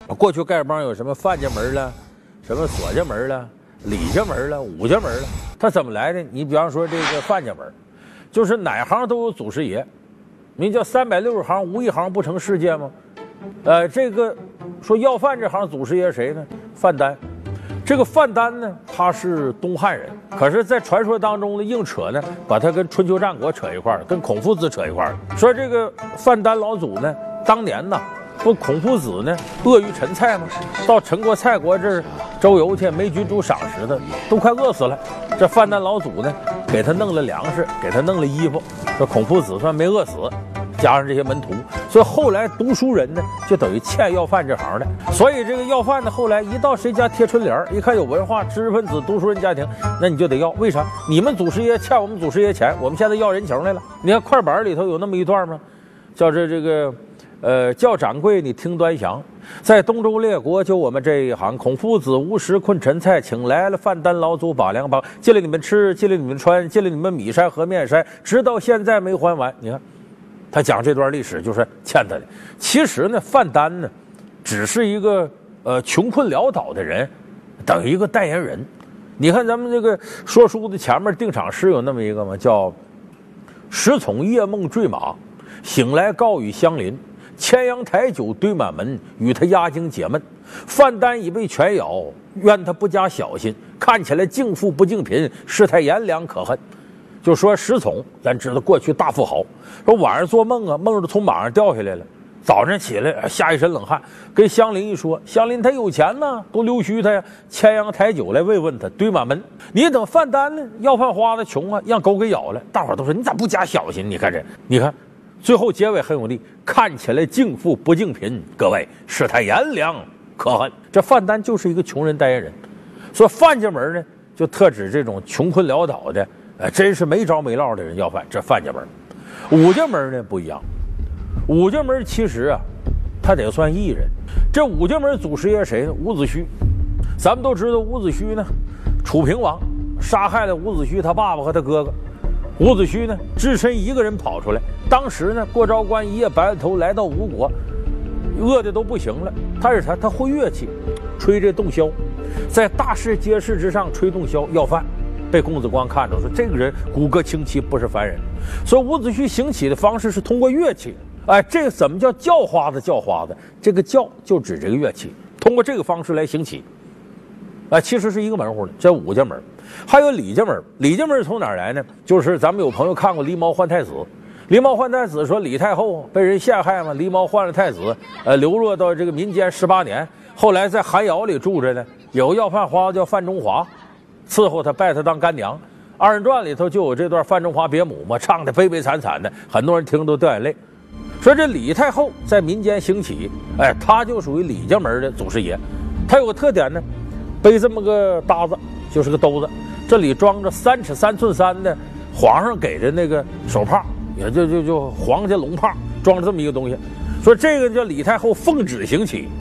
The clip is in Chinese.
过去丐帮有什么范家门了，什么索家门了、李家门了、武家门了，它怎么来的？你比方说这个范家门，就是哪行都有祖师爷，名叫360行，无一行不成世界吗？这个说要饭这行祖师爷谁呢？范丹。这个范丹呢，他是东汉人，可是，在传说当中呢，硬扯呢，把他跟春秋战国扯一块儿，跟孔夫子扯一块儿。说这个范丹老祖呢，当年呢，不孔夫子呢饿于陈蔡吗？到陈国、蔡国这儿周游去，没君主赏识的，都快饿死了。这范丹老祖呢，给他弄了粮食，给他弄了衣服，这孔夫子算没饿死。加上这些门徒，所以后来读书人呢，就等于欠要饭这行的。所以这个要饭的后来一到谁家贴春联，一看有文化、知识分子、读书人家庭，那你就得要。为啥？你们祖师爷欠我们祖师爷钱，我们现在要人情来了。你看快板里头有那么一段吗？叫这个叫掌柜，你听端详，在东周列国就我们这一行，孔夫子无食困陈蔡，请来了范丹老祖把粮帮，借了你们吃，借了你们穿，借了你们米筛和面筛，直到现在没还完。你看。他讲这段历史就是欠他的。其实呢，范丹呢，只是一个穷困潦倒的人，等于一个代言人。你看咱们这个说书的前面定场诗有那么一个嘛，叫“时从夜梦坠马，醒来告与相邻。牵羊抬酒堆满门，与他压惊解闷。范丹已被犬咬，怨他不加小心。看起来敬富不敬贫，世态炎凉可恨。”就说石从，咱知道过去大富豪，说晚上做梦啊，梦着从马上掉下来了，早上起来吓一身冷汗，跟香邻一说，香邻他有钱呢，都溜须他呀，牵羊抬酒来慰问他，堆满门。你等范丹呢，要饭花子穷啊，让狗给咬了，大伙都说你咋不加小心？你看这，你看最后结尾很有力，看起来敬富不敬贫，各位世态炎凉可恨。这范丹就是一个穷人代言人，所以范家门呢，就特指这种穷困潦倒的。真是没着没落的人要饭，这范家门。武家门呢不一样，武家门其实啊，他得算艺人。这武家门祖师爷谁呢？伍子胥。咱们都知道伍子胥呢，楚平王杀害了伍子胥他爸爸和他哥哥。伍子胥呢，只身一个人跑出来。当时呢，过昭关一夜白了头，来到吴国，饿的都不行了。他是啥？他会乐器，吹这洞箫，在大市街市之上吹洞箫要饭。被公子光看着说，这个人骨骼清奇，不是凡人。所以伍子胥行乞的方式是通过乐器。这个怎么叫叫花子？叫花子，这个叫就指这个乐器，通过这个方式来行乞。其实是一个门户的，这武家门。还有李家门。李家门从哪儿来呢？就是咱们有朋友看过《狸猫换太子》，狸猫换太子说李太后被人陷害嘛，狸猫换了太子，流落到这个民间18年，后来在寒窑里住着呢。有个要饭花子叫范中华。伺候他，拜他当干娘。2人传里头就有这段范中华别母嘛，唱的悲悲惨惨的，很多人听都掉眼泪。说这李太后在民间兴起，他就属于李家门的祖师爷。他有个特点呢，背这么个搭子，就是个兜子，这里装着3尺3寸3的皇上给的那个手帕，也就皇家龙帕，装着这么一个东西。说这个叫李太后奉旨行乞。